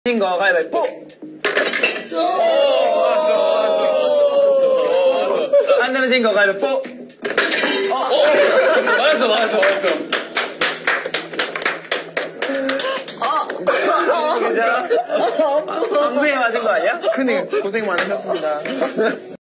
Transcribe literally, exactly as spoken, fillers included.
진 거 가위바위보. 안 되면 진 거 가위바위보. 어, 맞았어, 맞았어, 맞았어. 괜찮아? 안무에 맞은 거 아니야? 큰일 고생 많으셨습니다.